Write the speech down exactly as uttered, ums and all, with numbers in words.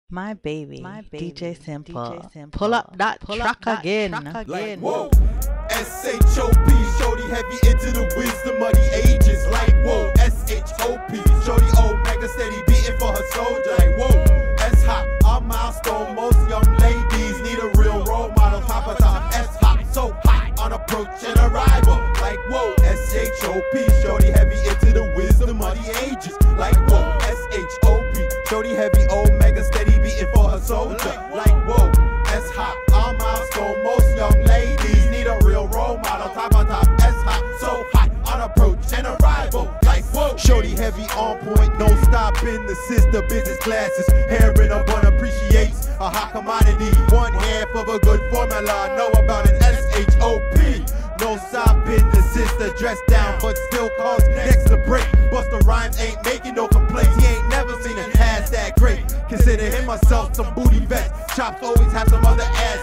My baby, My baby, D J Simple. D J Simple. Pull up that Pull truck up that again. truck Like, again. whoa, S H O P, shorty heavy into the wisdom of the ages. Like, whoa, S H O P, shorty Omega steady beating for her soldier. Like, whoa, S hop, our milestone. Most young ladies need a real role model. Papa top, S hop, so hot on approach and arrival. Like, whoa, S H O P, shorty heavy into the wisdom of the ages. Like, whoa, S H O P, shorty heavy Omega steady beating for her soldier. Like, whoa, S hop, our milestone. Most young ladies need a real role model. Top on top, S hop, so hot on approach and arrival. Like, whoa, shorty heavy on point, no stopping. The sister business classes, hair in a bun appreciates a hot commodity. One half of a good formula, know about an S H O P. No stopping, the sister dressed down, but still calls next to break. Busta Rhymes ain't making no complaints. He ain't never seen an ass that great. Consider him myself some booty vest. Chops always have some other ass